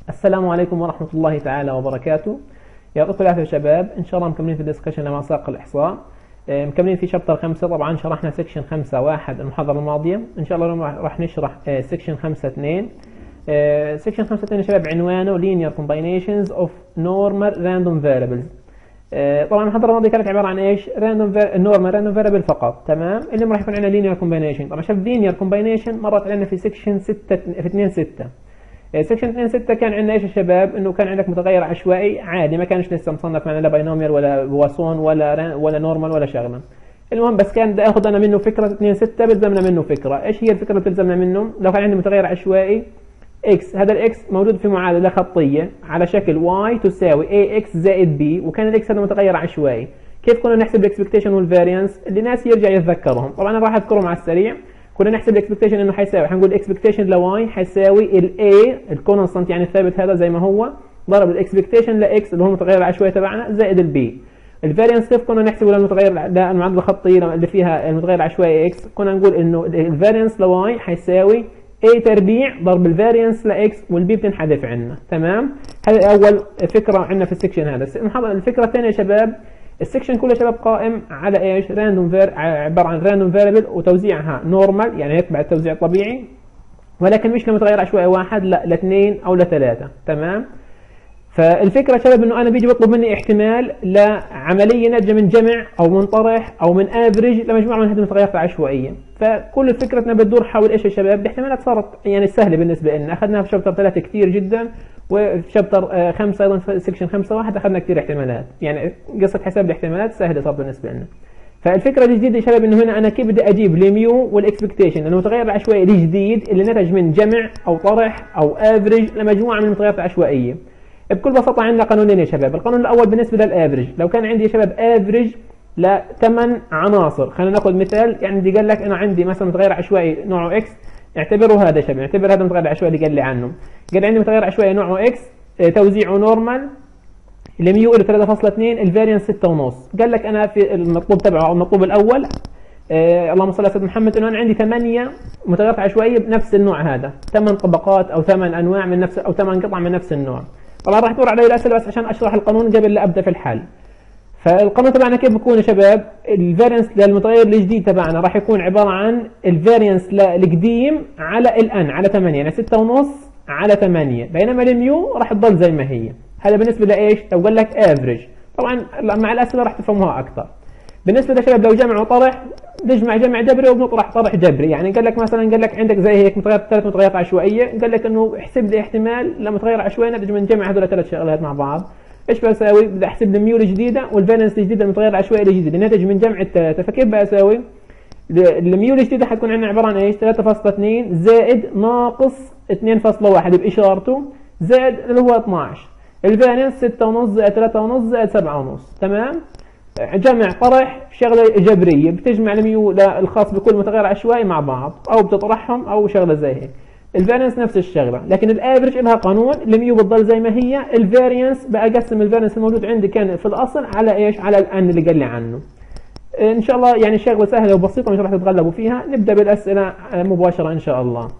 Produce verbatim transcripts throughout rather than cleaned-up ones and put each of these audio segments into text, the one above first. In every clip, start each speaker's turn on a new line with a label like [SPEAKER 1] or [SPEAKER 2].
[SPEAKER 1] السلام عليكم ورحمة الله تعالى وبركاته. يعطيكم العافية يا شباب. إن شاء الله مكملين في الدسكشن لما ساق الإحصاء، مكملين في شابتر خمسة. طبعا شرحنا سكشن خمسة واحد المحاضرة الماضية. إن شاء الله راح نشرح سكشن خمسة اثنين. سكشن خمسة اثنين يا شباب عنوانه Linear Combinations of Normal Random Variables. طبعا المحاضرة الماضية كانت عبارة عن ايش؟ Random Normal Random Variable فقط. تمام. اللي راح يكون عندنا Linear Combination. طبعا شوف Linear Combination مرت علينا في سكشن ستة في اثنين ستة. سكشن اثنين ستة كان عندنا ايش يا شباب؟ انه كان عندك متغير عشوائي عادي، ما كانش لسه مصنف معنا لا باينوميال ولا بواسون ولا ولا نورمال ولا شغله. المهم بس كان بدي اخذ انا منه فكره اثنين ستة، بتلزمنا منه فكره. ايش هي الفكره اللي بتلزمنا منه؟ لو كان عندي متغير عشوائي اكس، هذا الاكس موجود في معادله خطيه على شكل واي تساوي اي اكس زائد بي، وكان الاكس هذا متغير عشوائي. كيف كنا نحسب الاكسبكتيشن والفاريانس؟ اللي ناس يرجع يتذكرهم. طبعا انا راح اذكرهم على السريع. كنا نحسب الاكسبكتيشن انه حيساوي، حنقول الاكسبكتيشن لواي حيساوي الاي الكونستانت يعني الثابت هذا زي ما هو ضرب الاكسبكتيشن لاكس اللي هو المتغير العشوائي تبعنا زائد البي. الفاريانس كيف كنا نحسبه للمتغير المعادله الخطيه اللي فيها المتغير العشوائي اكس؟ كنا نقول انه الفاريانس لواي حيساوي اي تربيع ضرب الفاريانس لاكس والبي بتنحذف عنا. تمام. هذه اول فكره عندنا في السكشن هذا. الفكره الثانيه يا شباب، السكشن كله شباب قائم على ايش؟ راندوم فير عباره عن راندوم فيريبل وتوزيعها نورمال يعني يتبع التوزيع الطبيعي، ولكن مش لمتغير عشوائي واحد، لا لاثنين او لثلاثه. تمام. فالفكره شباب انه انا بيجي بطلب مني احتمال لعمليه ناتجه من جمع او من طرح او من افريج لمجموعه من هذه المتغيرات العشوائيه. فكل فكرتنا بتدور حول ايش يا شباب؟ الاحتمالات صارت يعني سهله بالنسبه لنا، اخذناها في شابتر ثلاثة كثير جدا، وفي شابتر خمسة ايضا في سكشن خمسة واحد اخذنا كثير احتمالات، يعني قصه حساب الاحتمالات سهله صار بالنسبه لنا. فالفكره الجديده يا شباب انه هنا انا كيف بدي اجيب الميو والاكسبكتيشن، المتغير العشوائي الجديد اللي نتج من جمع او طرح او افريج لمجموعه من المتغيرات العشوائيه. بكل بساطه عندنا قانونين يا شباب. القانون الاول بالنسبه للافريج، لو كان عندي يا شباب افريج لثمان عناصر، خلينا ناخذ مثال. يعني دي قال لك انا عندي مثلا متغير عشوائي نوعه اكس، اعتبره هذا يا شباب، اعتبر هذا المتغير العشوائي اللي قال لي عنه. قال عندي متغير عشوائي نوعه اكس، توزيعه نورمال، الميو له ثلاثة فاصلة اثنين، الفاريانس ستة ونص. قال لك انا في المطلوب تبعه او المطلوب الاول آه اللهم صل على سيدنا محمد، انه انا عندي ثمانيه متغيرات عشوائيه بنفس النوع هذا، ثمان طبقات او ثمان انواع من نفس او ثمان قطع من نفس النوع. طبعا راح تدور علي الاسئله بس عشان اشرح القانون قبل لا ابدا في الحل. فالقانون تبعنا كيف بيكون يا شباب؟ الفاريانس للمتغير الجديد تبعنا راح يكون عباره عن الفاريانس للقديم على الان على ثمانية، يعني ستة ونص على ثمانية، بينما الميو راح تضل زي ما هي. هذا بالنسبه لايش؟ لو قال لك افريج. طبعا مع الاسئله راح تفهموها اكثر. بالنسبه لشباب لو جمع وطرح، نجمع جمع جبري وبنطرح طرح جبري. يعني قال لك مثلا قال لك عندك زي هيك متغيرات ثلاث متغيرات عشوائيه، قال لك انه احسب لي احتمال لمتغير عشوائي نتج من جمع هذول ثلاث شغلات مع بعض. ايش بساوي؟ بدي احسب الميو الجديده والفاريانس الجديده المتغير العشوائي الجديد اللي ناتج من جمع الثلاثه. فكيف بساوي؟ الميو الجديده حتكون عندنا عباره عن ايش؟ ثلاثة فاصلة اثنين زائد ناقص اثنين فاصلة واحد باشارته زائد اللي هو اثنعش. الفاريانس ستة ونص زائد ثلاثة ونص زائد سبعة ونص. تمام. جمع طرح شغله جبريه، بتجمع الميو الخاص بكل متغير عشوائي مع بعض او بتطرحهم او شغله زي هيك. الفاريانس نفس الشغله، لكن الافريج لها قانون، الميو بتضل زي ما هي. الفاريانس بقسم الفاريانس الموجود عندي كان في الاصل على ايش؟ على الان اللي قال لي عنه. ان شاء الله يعني شغله سهله وبسيطه مش راح تتغلبوا فيها. نبدا بالاسئله مباشره ان شاء الله.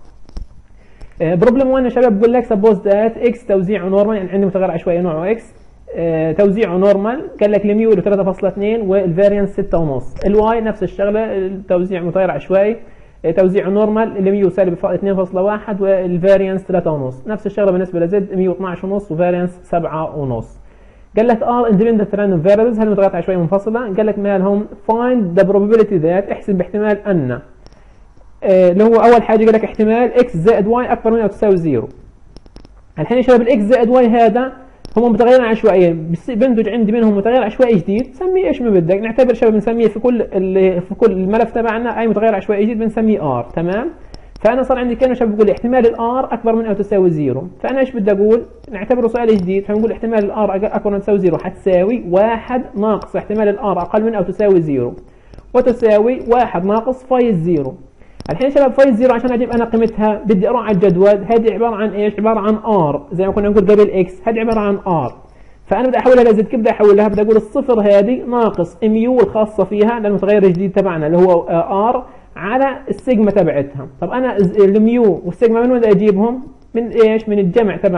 [SPEAKER 1] بروبلم واحد يا شباب بقول لك سبوز ذات اكس توزيعه نورمال، يعني عندي متغير عشوائي نوعه اكس توزيعه نورمال، قال لك الميو له ثلاثة فاصلة اثنين والفاريانس ستة ونص. الواي نفس الشغله، التوزيع متغير عشوائي توزيعه نورمال، الميو سالب اثنين فاصلة واحد والفاريانس ثلاثة ونص. نفس الشغله بالنسبه لزد، ميو اثنعش ونص وفاريانس سبعة ونص. قال لك ار اندبندنت راندوم فاريبلز، هل المتغيرات عشوائيه منفصله؟ قال لك مالهم فايند ذا probability ذات، احسب باحتمال ان اللي هو اول حاجه قال لك احتمال اكس زائد واي اكبر من او تساوي زيرو. الحين يا شباب الاكس زائد واي هذا هم متغيرين عشوائيين، بنتج عندي منهم متغير عشوائي جديد، سميه ايش ما بدك. نعتبر شباب بنسميه في كل اللي في كل الملف تبعنا اي متغير عشوائي جديد بنسميه ار. تمام. فانا صار عندي كانه شباب بقول لي احتمال الار اكبر من او تساوي زيرو. فانا ايش بدي اقول؟ نعتبره سؤال جديد، فنقول احتمال الار اكبر من او تساوي زيرو حتساوي واحد ناقص احتمال الار اقل من او تساوي زيرو، وتساوي واحد ناقص فاي زيرو. الحين شباب فاي زيرو عشان اجيب انا قيمتها بدي اروح على الجدول. هذه عباره عن ايش؟ عباره عن ار، زي ما كنا نقول قبل اكس، هذه عباره عن ار. فانا بدي احولها لزد. كيف بدي احولها؟ بدي اقول الصفر هذه ناقص ميو الخاصه فيها للمتغير الجديد تبعنا اللي هو ار على السيجما تبعتها. طب انا الميو والسيجما من وين بدي اجيبهم؟ من ايش؟ من الجمع تبع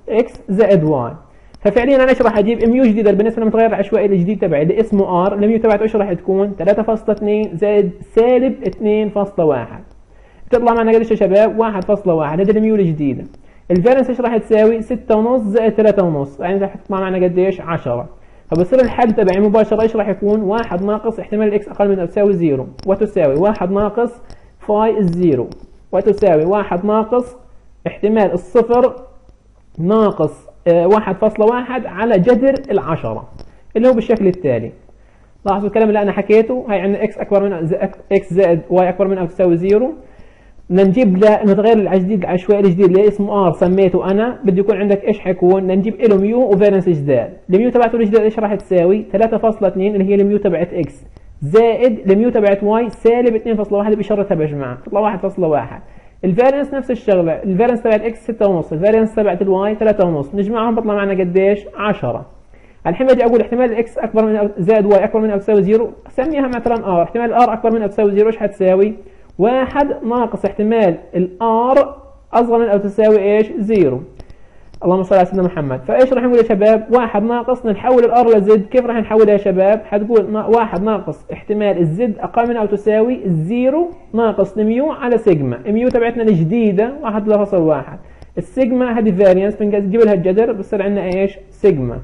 [SPEAKER 1] اكس زائد واي. ففعليا انا ايش راح اجيب؟ ميو جديده بالنسبه للمتغير العشوائي الجديد تبعي اللي اسمه ار، الميو تبعته ايش راح تكون؟ ثلاثة فاصلة اثنين زائد سالب اثنين فاصلة واحد. تطلع معنا قديش يا شباب؟ واحد فاصلة واحد. هذه الميو الجديده. الفارنس ايش راح تساوي؟ ستة ونص زائد ثلاثة ونص، يعني راح تطلع معنا قديش؟ عشرة. فبصير الحل تبعي مباشره ايش راح يكون؟ واحد ناقص احتمال الاكس اقل من او تساوي زيرو، وتساوي واحد ناقص فاي الزيرو، وتساوي واحد ناقص احتمال الصفر ناقص واحد فاصلة واحد على جذر العشرة، اللي هو بالشكل التالي. لاحظوا الكلام اللي انا حكيته، هاي عندنا اكس اكبر من اكس زائد واي اكبر من او تساوي زيرو. بدنا نجيب للمتغير الجديد العشوائي الجديد اللي اسمه ار سميته انا، بده يكون عندك ايش حيكون؟ بدنا نجيب له ميو وفارنس جداد. الميو تبعته الجديد ايش راح تساوي؟ ثلاثة فاصلة اثنين اللي هي الميو تبعت اكس زائد الميو تبعت واي سالب اثنين فاصلة واحد بشرتها يا جماعه، تطلع واحد فاصلة واحد. الفارنس نفس الشغله، الفارنس تبعت اكس ستة ونص، الفارنس تبعت الواي ثلاثة ونص، نجمعهم بطلع معنا قديش؟ عشرة. الحين بدي اقول احتمال الاكس اكبر من أو زائد واي اكبر من او تساوي زيرو، سميها مثلا ار، احتمال الار اكبر من او تساوي زيرو ايش حتساوي؟ واحد ناقص احتمال الار اصغر من او تساوي ايش؟ زيرو. اللهم صل على سيدنا محمد. فايش راح نقول يا شباب؟ واحد ناقص نحول الار لزد، كيف راح نحولها يا شباب؟ حتقول واحد ناقص احتمال الزد اقل من او تساوي الزيرو ناقص الميو على سيجما، الميو تبعتنا الجديده واحد فاصلة واحد، السيجما هذه فاريانس بنجيب لها الجذر بصير عندنا ايش؟ سيجما.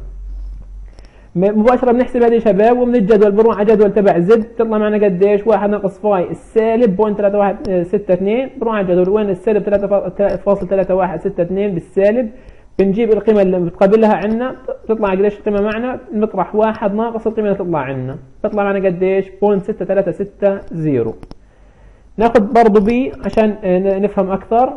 [SPEAKER 1] مباشره بنحسب هذه يا شباب، ومن الجدول بنروح على جدول تبع زد، تطلع معنا قديش؟ واحد ناقص فاي السالب بوينت ثلاثة واحد ستة اثنين، بنروح على الجدول وين السالب ثلاثة فاصلة ثلاثة واحد ستة اثنين بالسالب، بنجيب القيمه اللي بتقابلها عندنا، تطلع قديش القيمه معنا؟ نطرح واحد ناقص القيمه اللي تطلع عندنا، تطلع معنا قديش؟ بوينت ستة ثلاثة ستة صفر. ناخذ برضه بي عشان نفهم اكثر.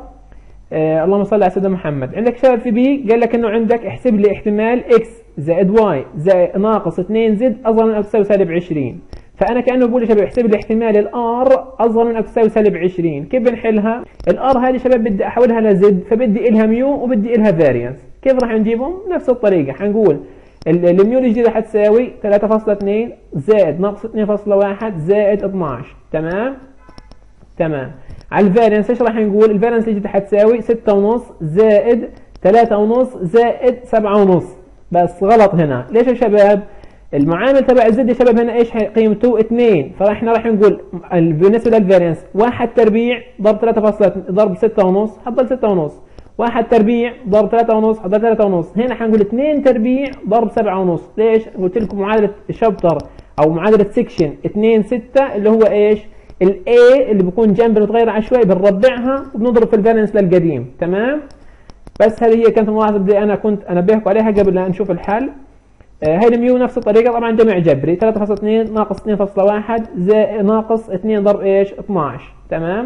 [SPEAKER 1] آه اللهم صل على سيدنا محمد. عندك شباب في بي قال لك انه عندك احسب لي احتمال اكس زائد واي زائد ناقص اثنين زد اصغر من او تساوي سالب عشرين. فانا كانه بقول يا شباب احسب لي احتمال الار اصغر من او تساوي سالب عشرين. كيف بنحلها؟ الار هذه شباب بدي احولها لزد، فبدي الها ميو وبدي الها فاريانس. كيف راح نجيبهم؟ نفس الطريقه، حنقول الميو الجديده حتساوي ثلاثة فاصلة اثنين زائد ناقص اثنين فاصلة واحد زائد اثناشر. تمام؟ تمام. على الفاريانس ايش راح نقول؟ الفاريانس الجديده حتساوي ستة ونص زائد ثلاثة ونص زائد سبعة ونص. بس غلط هنا، ليش يا شباب؟ المعامل تبع الزد يا شباب هنا ايش قيمته؟ اثنين، فاحنا راح نقول بالنسبه للفاريانس واحد تربيع ضرب ثلاثة فاصلة ضرب ستة ونص حتضل ستة ونص، واحد تربيع ضرب ثلاثة ونص حتضل ثلاثة ونص. هنا حنقول اثنين تربيع ضرب سبعة ونص. ليش؟ قلت لكم معادله شابتر او معادله سكشن اثنين ستة اللي هو ايش؟ الاي اللي بيكون جنب المتغير العشوائي بنربعها وبنضرب في الفاريانس للقديم. تمام؟ بس هذه هي كانت الملاحظه اللي انا كنت انبهكم عليها قبل لا نشوف الحل. آه هاي الميو نفس الطريقه، طبعا جمع جبري ثلاثة فاصلة اثنين ناقص اثنين فاصلة واحد زائد ناقص اثنين ضرب ايش؟ اثناشر. تمام؟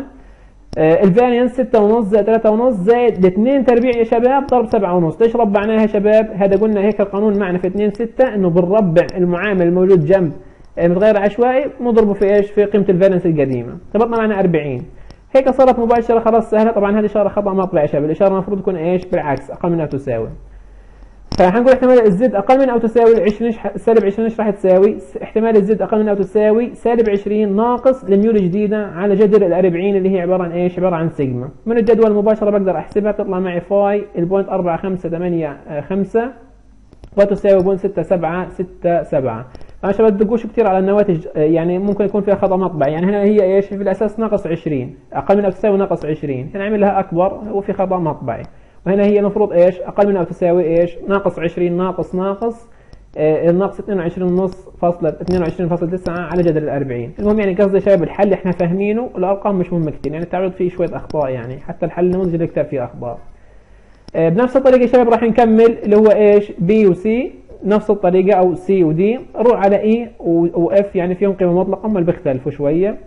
[SPEAKER 1] آه الفاريانس ستة ونص زائد ثلاثة ونص زائد اثنين تربيع يا شباب ضرب سبعة ونص. ليش ربعناها يا شباب؟ هذا قلنا هيك القانون معنا في اثنين ستة انه بنربع المعامل الموجود جنب المتغير العشوائي بنضربه في ايش؟ في قيمه الفاريانس القديمه، فبطلع معنا أربعين. هيك صارت مباشره خلاص سهله. طبعا هذه اشاره خطا مطبع يا شباب، الاشاره المفروض تكون ايش؟ بالعكس، اقل من او تساوي. فحنقول احتمال الزد اقل من او تساوي عشرين سالب عشرين ايش راح تساوي؟ احتمال الزد اقل من او تساوي سالب عشرين ناقص الميو الجديده على جذر ال أربعين اللي هي عباره عن ايش؟ عباره عن سيجما. من الجدول مباشره بقدر احسبها، بتطلع معي فاي البوينت أربعة خمسة ثمانية خمسة وتساوي بوينت ستة سبعة ستة سبعة. انا شباب بدقوش كثير على النواتج، يعني ممكن يكون فيها خطا مطبع. يعني هنا هي ايش؟ في الاساس ناقص عشرين، اقل من او تساوي ناقص عشرين، هنا عملها اكبر وفي خطا مطبعي. وهنا هي المفروض ايش؟ اقل من او تساوي ايش؟ ناقص عشرين ناقص ناقص آه ناقص اثنين وعشرين ونص فاصلة اثنين وعشرين فاصلة تسعة على جذر ال أربعين. المهم يعني قصدي شباب الحل احنا فاهمينه، الارقام مش مهمه كثير، يعني التعرض فيه شويه اخطاء، يعني حتى الحل النموذجي اللي كتاب فيه اخطاء. آه بنفس الطريقه يا شباب راح نكمل اللي هو ايش؟ بي وسي نفس الطريقه، او سي ودي. نروح على اي واف، يعني فيهم قيمه مطلقه هم اللي بيختلفوا شويه.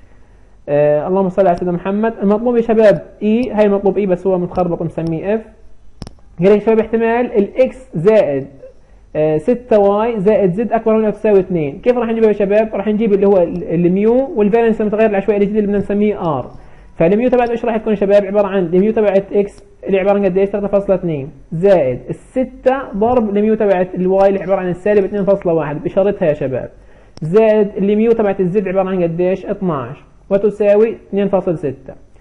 [SPEAKER 1] آه اللهم صل على سيدنا محمد. المطلوب يا شباب اي، هاي المطلوب اي بس هو متخربط مسميه اف. قال لك يا شباب احتمال الاكس زائد آه ستة واي زائد زد اكبر من او تساوي اثنين. كيف راح نجيبها يا شباب؟ راح نجيب اللي هو الميو والفاريانس المتغير العشوائي الجديد اللي بدنا نسميه ار. فالميو تبعته ايش راح تكون يا شباب؟ عباره عن الميو تبعت اكس اللي عباره عن قديش؟ ثلاثة فاصلة اثنين زائد الستة ضرب الميو تبعت الواي اللي عباره عن السالب اثنين فاصلة واحد بشرطها يا شباب، زائد الميو تبعت الزد عباره عن قديش؟ اثناشر وتساوي اثنين فاصلة ستة.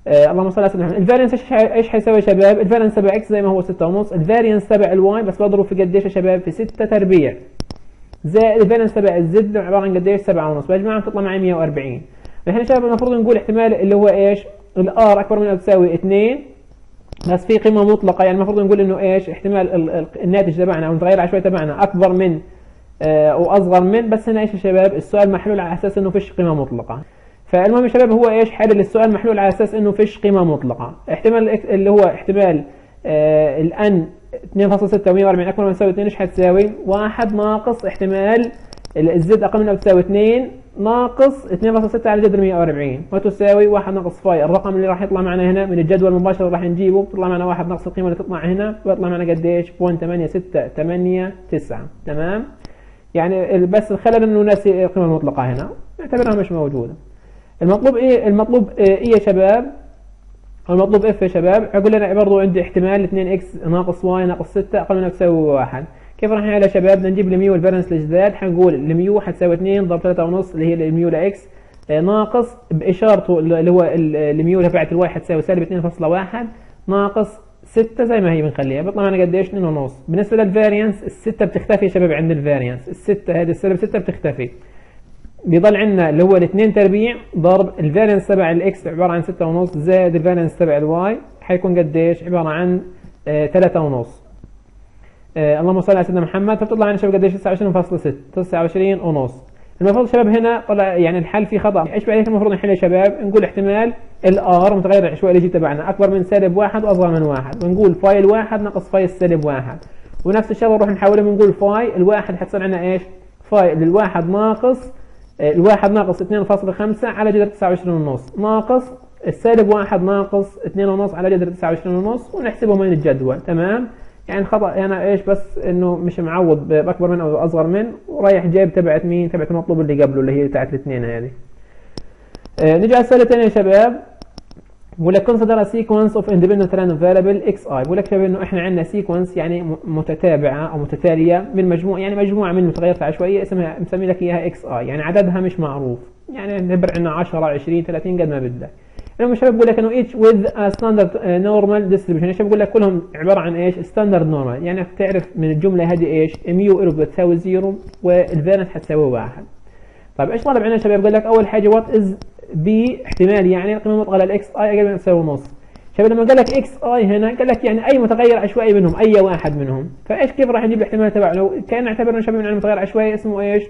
[SPEAKER 1] آه اللهم صل على سيدنا محمد. الفاريانس ايش ايش حيساوي يا شباب؟ الفاريانس تبع اكس زي ما هو ستة ونص، الفاريانس تبع الواي بس بضرب في قديش يا شباب؟ في ستة تربيع، زائد الفاريانس تبع الزد عباره عن قديش؟ سبعة ونص، بجمعهم بتطلع معي مية وأربعين. نحن يا شباب المفروض نقول احتمال اللي هو ايش؟ الار اكبر من او تساوي اثنين، بس في قيمه مطلقه، يعني المفروض نقول انه ايش؟ احتمال الناتج تبعنا او المتغير العشوائي تبعنا اكبر من آه واصغر من، بس هنا ايش يا شباب؟ السؤال محلول على اساس انه فيش قيمه مطلقه. فالمهم يا شباب هو ايش؟ حل السؤال محلول على اساس انه فيش قيمه مطلقه. احتمال اللي هو احتمال آه الان اثنين فاصلة ستة ومية وأربعين اكبر من او تساوي اثنين، ايش حتساوي؟ واحد ناقص احتمال الزد اقل من او تساوي اثنين ناقص اثنين فاصلة ستة على جذر مية وأربعين، وتساوي واحد ناقص فاي. الرقم اللي راح يطلع معنا هنا من الجدول مباشرة راح نجيبه، بيطلع معنا واحد ناقص القيمة اللي تطلع هنا، بيطلع معنا قديش؟ صفر فاصلة ثمانية ستة ثمانية تسعة. تمام؟ يعني بس الخلل انه ناسي القيمة المطلقة هنا، نعتبرها مش موجودة. المطلوب ايه؟ المطلوب ايه يا شباب؟ المطلوب اف يا شباب. يقول لنا برضه عندي احتمال اثنين اكس ناقص واي ناقص ستة اقل من او تساوي واحد. كيف راح نعمل يا شباب؟ بدنا نجيب الميو والفارنس الجداد، حنقول الميو حتساوي اثنين ضرب ثلاثة ونص اللي هي الميو لاكس ناقص باشارته اللي هو الميو تبعت الواي حتساوي سالب اثنين فاصلة واحد ناقص ستة زي ما هي بنخليها، بيطلع معنا قديش؟ اثنين ونص. بالنسبه للفاريانس الستة بتختفي يا شباب عند الفاريانس، الستة هذه السالب ستة بتختفي، بيضل عندنا اللي هو الاثنين تربيع ضرب الفاريانس تبع الاكس عباره عن ستة ونص زائد الفاريانس تبع الواي حيكون قديش؟ عباره عن آه ثلاثة ونص. آه اللهم صل على سيدنا محمد. فبتطلع عندنا شباب قديش؟ تسعة وعشرين فاصلة ستة، تسعة وعشرين ونص. المفروض شباب هنا طلع يعني الحل فيه خطا، ايش بعد هيك المفروض نحل يا شباب؟ نقول احتمال الار متغير العشوائي اللي جي تبعنا اكبر من سالب واحد واصغر من واحد، ونقول فاي الواحد ناقص فاي السالب واحد، ونفس الشغله نروح نحولها بنقول فاي الواحد حتصير عندنا ايش؟ فاي للواحد ناقص الواحد ناقص اثنين فاصلة خمسة على جذر تسعة وعشرين ونص ناقص السالب واحد ناقص اثنين ونص على جذر تسعة وعشرين ونص، ونحسبهم من الجدول. تمام؟ يعني خطأ هنا ايش؟ بس انه مش معوض باكبر من او اصغر من، ورايح جايب تبعت مين؟ تبعت المطلوب اللي قبله اللي هي بتاعت الاثنين هذه. آه نجي على السؤال الثاني يا شباب. بقول لك consider a sequence of independent random variable xi. بقول لك شباب انه احنا عندنا sequence يعني متتابعه او متتاليه من مجموعه، يعني مجموعه من متغيرات عشوائيه اسمها مسمي لك اياها xi، يعني عددها مش معروف، يعني نعتبر عندنا عشرة عشرين ثلاثين قد ما بدك. المهم شباب بقول لك انه each with a standard normal distribution، يعني شباب بقول لك كلهم عباره عن ايش؟ standard normal، يعني بتعرف من الجمله هذه ايش؟ ميو ايرو بتساوي زيرو والفارنس حتساوي واحد. طيب ايش طالب عندنا شباب؟ قال لك اول حاجه وات از بي احتمال يعني القيمه المطلقه للاكس اي اقل من تساوي نص. شباب لما قال لك اكس اي هنا قال لك يعني اي متغير عشوائي منهم، اي واحد منهم، فايش كيف راح نجيب الاحتمال تبعه؟ كان نعتبر شباب من متغير عشوائي اسمه ايش؟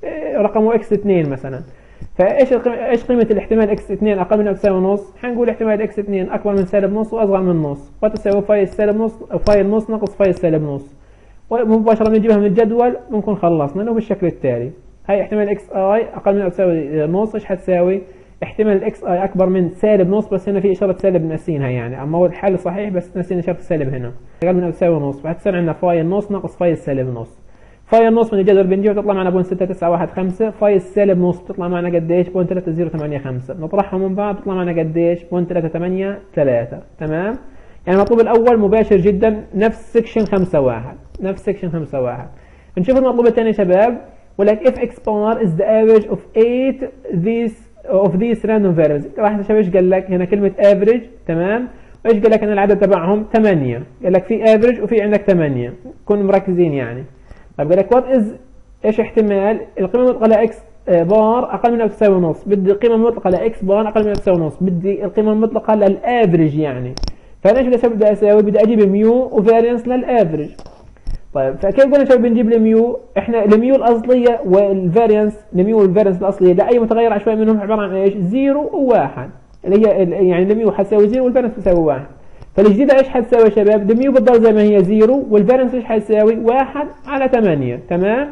[SPEAKER 1] رقمه اكس اثنين مثلا. فايش ايش قيمه الاحتمال اكس اثنين اقل من او تساوي نص؟ حنقول احتمال اكس اثنين اكبر من سالب نص واصغر من نص، وتساوي فاي السالب نص او فاي النص ناقص فاي السالب نص، ومباشره بنجيبها من الجدول بنكون خلصنا له بالشكل التالي. هاي احتمال اكس اي اقل من او تساوي نص ايش حتساوي؟ احتمال اكس اي اكبر من سالب نص، بس هنا في اشاره سالب ناسينها يعني، اما هو الحل صحيح بس ناسين اشاره السالب هنا، اقل من او تساوي نص، فهتصير عندنا فاي النص ناقص فاي السالب نص. فاي النص من الجدول بنجيبه تطلع معنا صفر فاصلة ستة تسعة واحد خمسة، فاي السالب نص بتطلع معنا قديش؟ صفر فاصلة ثلاثة صفر ثمانية خمسة، نطرحهم من بعض بتطلع معنا قديش؟ صفر فاصلة ثلاثة ثمانية ثلاثة. تمام؟ يعني المطلوب الاول مباشر جدا نفس سكشن خمسة واحد، نفس سكشن خمسة واحد. نشوف المطلوب الثاني يا شباب. ولك if x bar is the average of eight these of these random variables. راح نشوف ايش قال لك هنا كلمه average. تمام؟ وايش قال لك ان العدد تبعهم ثمانية، قال لك في average وفي عندك ثمانية، كونوا مركزين يعني. طيب قال لك what is ايش احتمال القيمه المطلقه ل x بار اقل من او تساوي نص؟ بدي القيمه المطلقه ل x بار اقل من او تساوي نص، بدي القيمه المطلقه للافريج يعني. فانا ايش بدي اسوي؟ بدي اسوي بدي اجيب ميو وفاريانس للافريج. طيب فكيف قلنا شباب بنجيب الميو؟ احنا الميو الاصليه والفاريانس، الميو والفاريانس الاصليه لاي متغير عشوائي منهم عباره عن ايش؟ زيرو وواحد، اللي هي يعني الميو حتساوي زيرو والفاريانس بتساوي واحد. فالجديده ايش حتساوي يا شباب؟ الميو بتضل زي ما هي زيرو، والفاريانس ايش حتساوي؟ واحد على ثمانية. تمام؟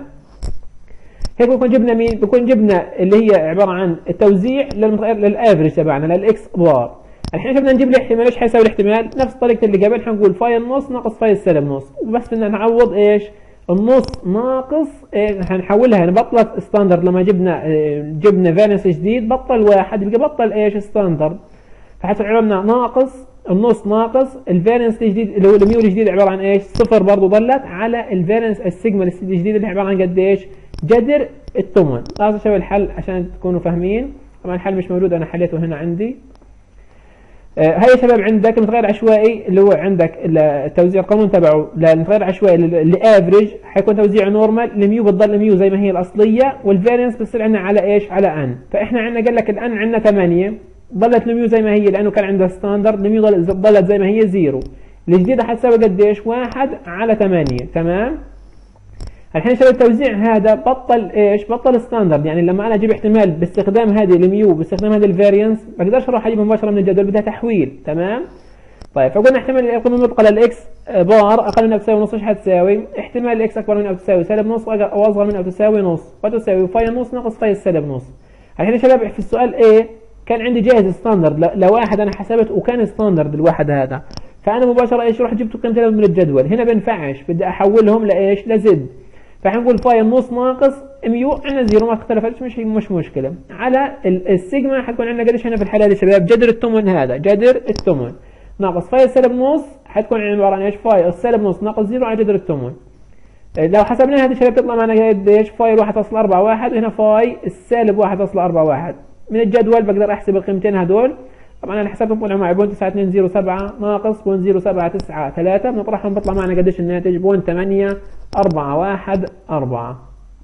[SPEAKER 1] هيك بكون جبنا مين؟ بكون جبنا اللي هي عباره عن التوزيع للمتغير للافريج تبعنا للاكس بار. الحين بدنا نجيب الاحتمال، ايش حيساوي الاحتمال؟ نفس طريقه اللي قبل، حنقول فاي النص ناقص فاي السالب نص، وبس بدنا نعوض ايش؟ النص ناقص إيه؟ حنحولها يعني بطلت ستاندرد لما جبنا إيه جبنا فاريانس جديد بطل واحد يبقى بطل ايش؟ ستاندرد. فحصل عندنا ناقص النص ناقص الفاريانس الجديد اللي هو الميو الجديد عباره عن ايش؟ صفر برضه ضلت على الفاريانس السيجما الجديد اللي عباره عن قديش؟ جذر الثمن. لازم اشوف الحل عشان تكونوا فاهمين. طبعا الحل مش موجود، انا حليته هنا عندي. آه هاي يا شباب عندك المتغير العشوائي اللي هو عندك التوزيع القانون تبعه للمتغير العشوائي الافريج حيكون توزيع نورمال، الميو بتضل الميو زي ما هي الاصليه، والفارينس بتصير عندنا على ايش؟ على ان. فاحنا عندنا قال لك الان عندنا ثمانية، ضلت الميو زي ما هي لانه كان عندها ستاندرد، الميو ضلت زي ما هي زيرو. الجديده حتساوي قديش؟ واحد على ثمانية. تمام. الحين يا شباب التوزيع هذا بطل ايش؟ بطل ستاندرد، يعني لما انا اجيب احتمال باستخدام هذه الميو باستخدام هذه الفارينس ما اقدرش اروح اجيبها مباشره من الجدول، بدها تحويل. تمام. طيب فقلنا احتمال القيمه المطلقه للاكس بار اقل من او تساوي نص ايش حتساوي؟ احتمال الاكس اكبر من او تساوي سالب نص او اصغر من او تساوي نص، فتساوي فاي النص ناقص فاي السالب نص. الحين يا شباب في السؤال ايه كان عندي جاهز ستاندرد لواحد انا حسبت وكان ستاندرد الواحد هذا، فانا مباشره ايش رحت جبت قيمتين من الجدول. هنا بينفعش، بدي احولهم لايش؟ لزد. فحنقول فاي النص ناقص ميو عندنا زيرو ما اختلفتش، مش مش مشكله، على السيجما حتكون عندنا قديش هنا في الحاله دي يا شباب؟ جذر الثمن هذا، جذر الثمن ناقص فاي السالب نص حتكون عباره عن ايش؟ فاي السالب نص ناقص زيرو على جذر الثمن. لو حسبناها هذه يا شباب تطلع معنا قديش؟ فاي واحد فاصلة أربعة واحد، وهنا فاي السالب واحد فاصلة أربعة واحد. من الجدول بقدر احسب القيمتين هذول، طبعا انا حسبتهم طلعوا معي صفر فاصلة تسعة اثنين صفر سبعة ناقص صفر فاصلة صفر سبعة تسعة ثلاثة، بنطرحهم بيطلع معنا قديش الناتج؟ صفر فاصلة ثمانية أربعة واحد أربعة.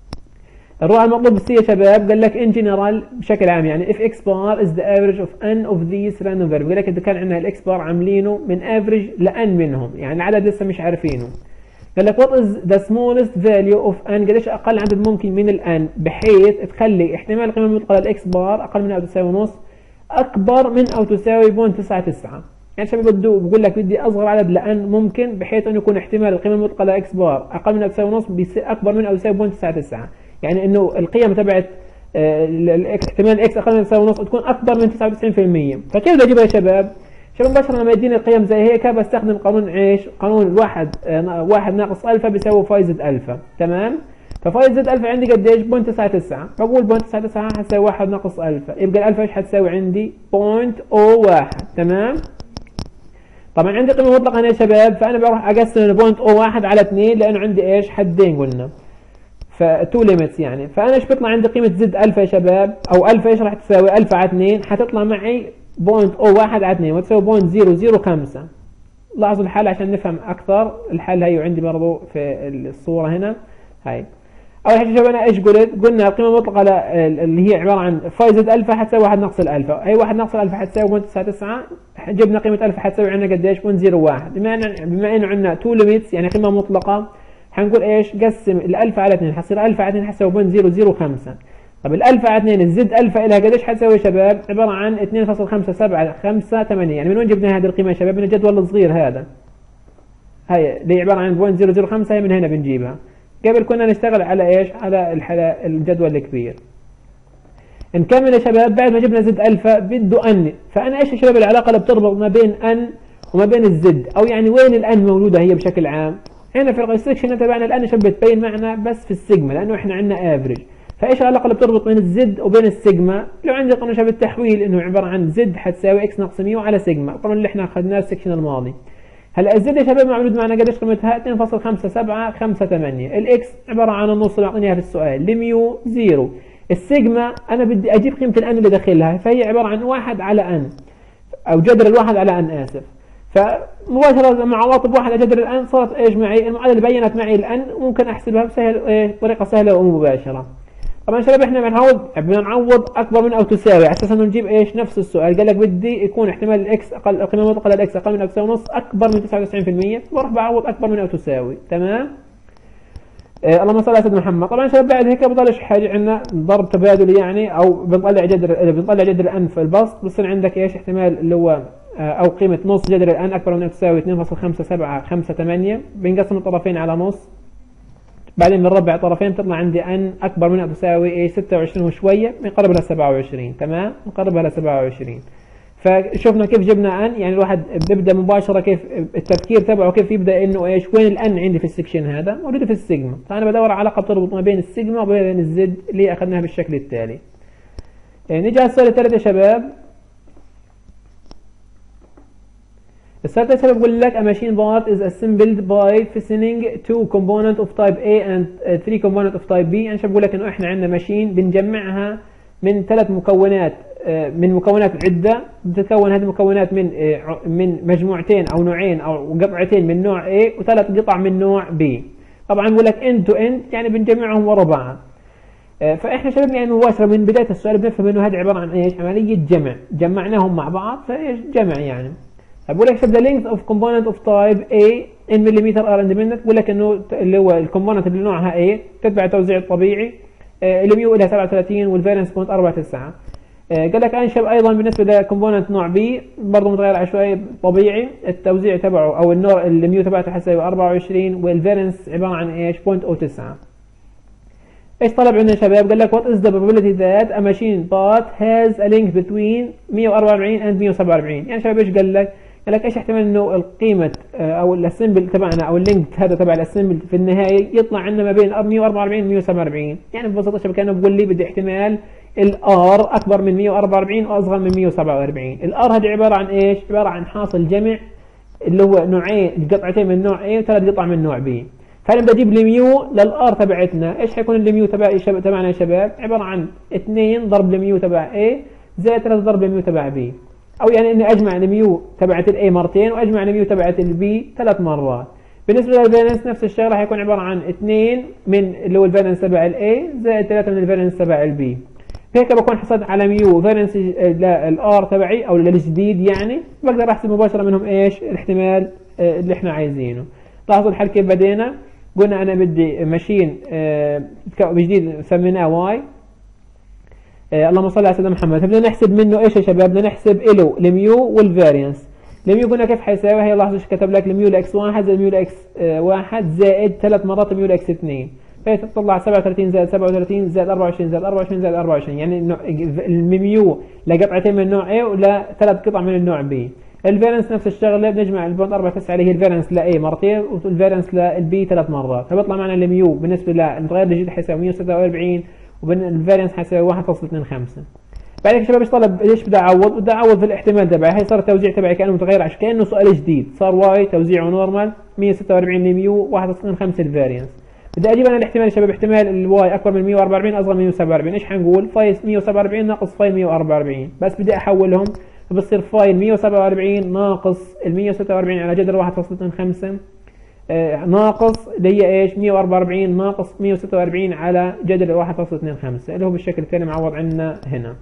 [SPEAKER 1] الرؤى المطلوب بالسي يا شباب قال لك ان جنرال بشكل عام، يعني اف اكس بار از ذا افريج اوف ان اوف ذيس راندوم فاريبل، قال لك اذا كان عندنا الاكس بار عاملينه من افريج لان منهم، يعني العدد لسه مش عارفينه. قال لك وات از ذا سمولست فاليو اوف ان، قديش اقل عدد ممكن من الان بحيث تخلي احتمال القيمه المطلقه للاكس بار اقل من او تساوي نص اكبر من او تساوي صفر فاصلة تسعة تسعة. يعني شباب بده بقول لك بدي اصغر عدد لان ممكن بحيث انه يكون احتمال القيمه المطلقه لاكس بار اقل من او تساوي نص اكبر من او يساوي صفر فاصلة تسعة تسعة، يعني انه القيم تبعت الاكس احتمال اكس اقل من او تساوي نص تكون اكبر من تسعة وتسعين بالمية. فكيف بدي اجيبها يا شباب؟ شباب مباشره لما يديني القيم زي هيك بستخدم قانون ايش؟ قانون واحد واحد ناقص الفا بيساوي فاي زد الفا. تمام. ففاي زد الفا عندي قديش؟ صفر فاصلة تسعة تسعة، فبقول صفر فاصلة تسعة تسعة حتساوي واحد ناقص الفا، يبقى الالفا ايش حتساوي عندي؟ صفر فاصلة واحد. تمام. طبعا عندي قيمه مطلقه هنا يا شباب، فانا بروح اقسم صفر فاصلة واحد على اثنين لانه عندي ايش؟ حدين قلنا، فتو ليميتس يعني. فانا ايش بيطلع عندي قيمه زد الفا يا شباب؟ او الفا ايش راح تساوي؟ الفا على اثنين حتطلع معي صفر فاصلة واحد على اثنين وتساوي صفر فاصلة صفر صفر خمسة. لاحظوا الحل عشان نفهم اكثر، الحل هي عندي برضو في الصوره هنا. هاي اول حاجه شباب انا ايش قلت؟ قلنا القيمه المطلقه اللي هي عباره عن فاي زد الفا حتساوي واحد ناقص الالفا، هي واحد ناقص الالفا حتساوي صفر فاصلة تسعة تسعة، جبنا قيمه الفا حتساوي عندنا قديش؟ صفر فاصلة صفر واحد. بما ان بما انه عندنا تو ليميتس يعني قيمه مطلقه حنقول ايش؟ قسم الالفا على اثنين حتصير الفا على اثنين حتساوي صفر فاصلة صفر صفر خمسة. طب الالفا على اثنين الزد الفا لها قديش حتساوي يا شباب؟ عباره عن اثنين فاصلة خمسة سبعة خمسة ثمانية. يعني من وين جبنا هذه القيمه يا شباب؟ من الجدول الصغير هذا، هي اللي عباره عن صفر فاصلة صفر صفر خمسة، هي من هنا بنجيبها. قبل كنا نشتغل على ايش؟ على الجدول الكبير. نكمل يا شباب. بعد ما جبنا زد الفا بده ان، فانا ايش يا شباب العلاقه اللي بتربط ما بين ان وما بين الزد، او يعني وين الان موجوده هي بشكل عام؟ هنا في الريستريكشن تبعنا الان شباب بتبين معنا بس في السيجما لانه احنا عندنا افريج. فايش العلاقه اللي بتربط بين الزد وبين السيجما؟ لو عندي قانون شباب التحويل انه عباره عن زد حتساوي اكس ناقص ميو على سيجما، القانون اللي احنا اخذناه السكشن الماضي. هلا الزد يا شباب موجود معنا قديش قيمتها؟ اثنين فاصلة خمسة سبعة خمسة ثمانية. الاكس عباره عن النص اللي معطيني اياها في السؤال، الميو زيرو. السيجما انا بدي اجيب قيمه الان اللي داخلها، فهي عباره عن واحد على ان، او جذر الواحد على ان اسف. فمباشره مع عواطف واحد على جذر الان صارت ايش معي؟ المعادله بينت معي الان، ممكن احسبها بسهل ايه طريقه سهله ومباشره. طبعا يا شباب احنا بنعوض بدنا نعوض اكبر من او تساوي على اساس انه نجيب ايش؟ نفس السؤال. قال لك بدي يكون احتمال الاكس اقل، القيمه المطلقه للاكس اقل من او تساوي نص اكبر من تسعة وتسعين بالمية، بروح بعوض اكبر من او تساوي. تمام. آه اللهم صل على سيدنا محمد. طبعا يا شباب بعد هيك بضلش حاجه عندنا ضرب تبادلي يعني، او بنطلع جذر بنطلع جذر الان في البسط، بصير عندك ايش؟ احتمال اللي هو آه او قيمه نص جذر الان اكبر من او تساوي اثنين فاصلة خمسة سبعة خمسة ثمانية، بنقسم الطرفين على نص، بعدين بنربع طرفين بتطلع عندي ان اكبر من او تساوي ايه؟ ستة وعشرين وشويه، بنقربها ل سبعة وعشرين. تمام. بنقربها ل سبعة وعشرين. فشفنا كيف جبنا ان، يعني الواحد بيبدا مباشره كيف التفكير تبعه، كيف يبدا انه ايش؟ وين الان عندي في السكشن هذا؟ موجوده في السيجما، فانا بدور على علاقه بتربط ما بين السيجما وبين الزد اللي اخذناها بالشكل التالي. يعني نيجي على السؤال الثالث يا شباب. السؤال الثالث بقول لك a machine part is assembled by fastening two component of type A and three component of type B. يعني شباب بقول لك انه احنا عندنا ماشين بنجمعها من ثلاث مكونات من مكونات عدة، بتتكون هذه المكونات من من مجموعتين أو نوعين أو قطعتين من نوع A وثلاث قطع من نوع B. طبعا بقول لك end to end يعني بنجمعهم ورا بعض. فإحنا شباب يعني مباشرة من بداية السؤال بنفهم إنه هذه عبارة عن إيش؟ عملية جمع، جمعناهم مع بعض فإيش جمع يعني. بقول لك شباب the length of component of type A in millimeter are independent. بقول لك إنه اللي هو الكومبوننت اللي نوعها A تتبع التوزيع الطبيعي، الميو لها سبعة وثلاثين والفالنس بوينت أربعة وتسعين. قال لك انشب ايضا بالنسبه لكومبوننت نوع بي برضه متغير عشوائي طبيعي، التوزيع تبعه او النور الميو تبعته حتساوي أربعة وعشرين والفالنس عباره عن ايش؟ صفر فاصلة تسعة. ايش طلب عندنا شباب؟ قال لك what is the probability that a machine part has a link between مية وأربعة وأربعين and مية وسبعة وأربعين. يعني شباب ايش قال لك؟ قال لك ايش احتمال انه القيمه او الاسمبل تبعنا او اللينك هذا تبع الاسمبل في النهايه يطلع عندنا ما بين مية وأربعة وأربعين و مية وسبعة وأربعين. يعني ببساطه شباب كانه بقول لي بدي احتمال الار اكبر من مية وأربعة وأربعين واصغر من مية وسبعة وأربعين. الار هذه عباره عن ايش؟ عباره عن حاصل جمع اللي هو نوعين قطعتين من نوع A وثلاث قطع من نوع B. فانا بدي اجيب الميو للار تبعتنا، ايش حيكون الميو تبع تبعنا يا شباب؟ عباره عن اثنين ضرب الميو تبع A زائد ثلاثة ضرب الميو تبع B. او يعني اني اجمع الميو تبعت الاي مرتين واجمع الميو تبعت البي ثلاث مرات. بالنسبه للفالنس نفس الشغله، حيكون عباره عن اثنين من اللي هو الفالنس تبع الاي زائد ثلاثة من الفالنس تبع البي. هيك بكون حصلت على ميو فالنس للار تبعي او للجديد، يعني بقدر احسب مباشره منهم ايش الاحتمال اللي احنا عايزينه. لاحظوا الحل كيف بدينا، قلنا انا بدي ماشين جديد سميناه واي. آه اللهم صل على سيدنا محمد. بدنا نحسب منه ايش يا شباب؟ بدنا نحسب له الميو والفاريانس. الميو قلنا كيف حيساوي؟ هي لاحظوا ايش كتب لك؟ الميو لاكس واحد زائد الميو لاكس آه واحد زائد ثلاث مرات الميو لاكس اثنين، فهي تطلع سبعة وثلاثين زائد سبعة وثلاثين زائد أربعة وعشرين زائد أربعة وعشرين زائد أربعة وعشرين، يعني الميو لقطعتين من النوع A ولا ثلاث قطع من النوع B. الفارنس نفس الشغله، بنجمع البوينت أربعة وتسعين اللي هي الفارنس ل A مرتين والفارنس للبي ثلاث مرات، فبيطلع معنا الميو بالنسبه للمتغير الجديد حيساوي مية وستة وأربعين والفارنس حيساوي واحد فاصلة اثنين خمسة. بعد هيك شباب ايش طلب؟ ليش بدي اعوض؟ بدي اعوض في الاحتمال تبعي. هي صار التوزيع تبعي كانه متغير عشان كانه سؤال جديد، صار واي توزيعه نورمال مية وستة وأربعين الميو واحد فاصلة اثنين خمسة الفاريانس. بدي اجيب انا الاحتمال يا شباب، احتمال الواي اكبر من مية وأربعة وأربعين اصغر من مية وسبعة وأربعين. ايش حنقول؟ فاي مية وسبعة وأربعين ناقص فاي مية وأربعة وأربعين، بس بدي احولهم فبصير فاي مية وسبعة وأربعين ناقص ال مية وستة وأربعين على جذر واحد فاصلة اثنين خمسة آه ناقص اللي هي ايش؟ مية وأربعة وأربعين ناقص مية وستة وأربعين على جذر واحد فاصلة اثنين خمسة اللي هو بالشكل الثاني معوض عندنا هنا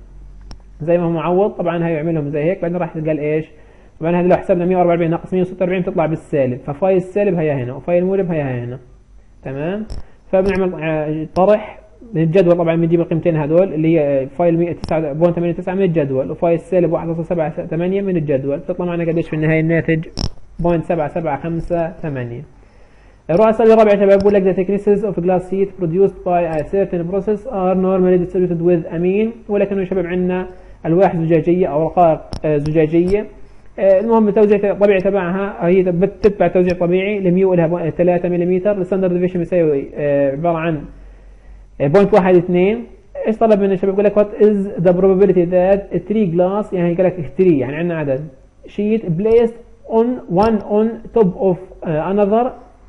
[SPEAKER 1] زي ما هو معوض. طبعا هي يعملهم زي هيك، بعدين راح تلقى ايش؟ طبعا هذه لو حسبنا مية وأربعة وأربعين ناقص مية وستة وأربعين بتطلع بالسالب، ففاي السالب هي هنا وفاي الموجب هي هنا. تمام؟ فبنعمل طرح من الجدول، طبعا بنجيب القيمتين هذول اللي هي فايل تسعة فاصلة ثمانية تسعة من الجدول وفايل السالب واحد فاصلة سبعة ثمانية من الجدول، بتطلع معنا قديش في النهايه؟ الناتج صفر فاصلة سبعة سبعة خمسة ثمانية. الرؤى الرابع يا شباب بقول لك the thicknesses of glass sheet produced by a certain process are normally distributed with a mean. ولكن يا شباب عندنا الواح زجاجيه او رقائق زجاجيه. المهم التوزيع الطبيعي تبعها هي بتتبع توزيع طبيعي، الميو لها ثلاثة ملم، الستاندرد ديفيشن بيساوي عباره عن صفر فاصلة واحد اثنين. ايش طلب منا الشباب؟ يقول لك what is the probability that three glass، يعني قال لك ثلاثة يعني عندنا عدد sheet placed on one on top of uh, another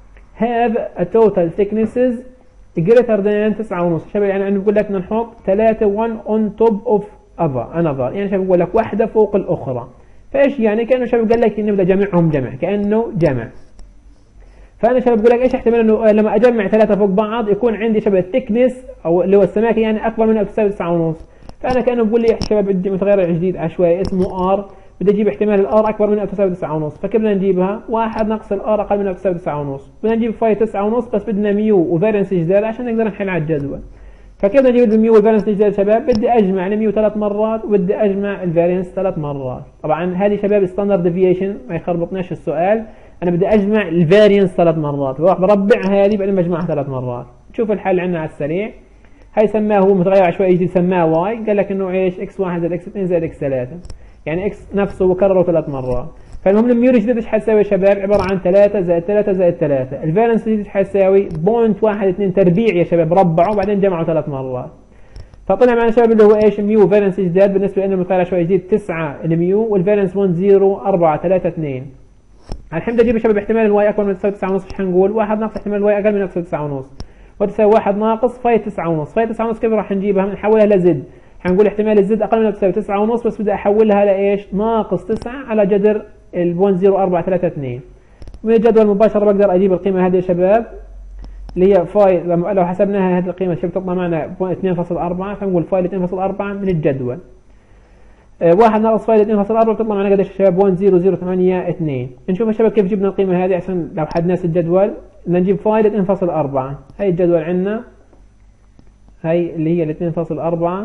[SPEAKER 1] have a total thicknesses greater than تسعة ونص. شباب يعني انا بقول لك بدنا نحط ثلاثة one on top of another، يعني شباب بقول لك واحده فوق الاخرى. فايش يعني؟ كانه شباب قال لك انه بدي اجمعهم جمع، كانه جمع. فانا شباب بقول لك ايش احتمال انه لما اجمع ثلاثه فوق بعض يكون عندي شباب الثيكنس او اللي هو السماكه يعني اكبر من او تساوي تسعة ونص. فانا كانه بقول لي شباب بدي متغير جديد عشوائي اسمه ار، بدي اجيب احتمال الار اكبر من او تساوي تسعة ونص. فكيف بدنا نجيبها؟ واحد ناقص الار اقل من او تساوي تسعة ونص. بدنا نجيب فاي تسعة ونص بس بدنا ميو وفارنس جدال عشان نقدر نحل على الجدول. فكيف بدنا نجيب الميو والفارنس جدال شباب؟ بدي اجمع الميو ثلاث مرات وبدي اجمع الفارنس ثلاث مرات. طبعا هذه شباب ستاندرد ديفيشن ما يخربطناش السؤال، انا بدي اجمع الفاريانس ثلاث مرات، بروح بربع هذه بعدين بجمعها ثلاث مرات. شوف الحل عندنا على السريع. هي سماه هو متغير عشوائي جديد سماه واي، قال لك انه ايش؟ اكس واحد زائد اكس اثنين زائد اكس ثلاثة، يعني اكس نفسه وكرره ثلاث مرات. فالمهم الميو الجديد ايش حتساوي يا شباب؟ عباره عن ثلاثة زائد ثلاثة زائد ثلاثة. الفاريانس الجديد ايش حتساوي؟ صفر فاصلة واحد اثنين تربيع يا شباب، ربعه وبعدين جمعه ثلاث مرات. فطلع معنا شباب اللي هو ايش؟ ميو فارنس جديد بالنسبه لنا المتغير عشوائي جديد تسعة الميو والفارنس واحد صفر أربعة ثلاثة اثنين. الحين بدي اجيب يا شباب احتمال الواي اكبر من تساوي تسعة ونص. ايش حنقول؟ واحد ناقص احتمال الواي اقل من تساوي تسعة ونص وتساوي واحد ناقص فاي تسعة ونص. فاي تسعة ونص كيف راح نجيبها؟ بنحولها لزد، حنقول احتمال الزد اقل من تساوي تسعة ونص، بس بدي احولها لايش؟ ناقص تسعة على جذر ال صفر فاصلة صفر أربعة ثلاثة اثنين. من الجدول مباشرة بقدر اجيب القيمة هذه يا شباب اللي هي فاي، لو حسبناها هذه القيمة شوف تطلع معنا اثنين فاصلة أربعة، فنقول فاي اثنين فاصلة أربعة من الجدول. اه واحد ناقص فاي اثنين فاصلة أربعة بتطلع معنا قديش يا شباب؟ واحد فاصلة صفر صفر ثمانية اثنين. نشوف يا شباب كيف جبنا القيمة هذه عشان لو حد ناس الجدول. بدنا نجيب فاي اثنين فاصلة أربعة، هي الجدول عندنا، هي اللي هي اثنين فاصلة أربعة،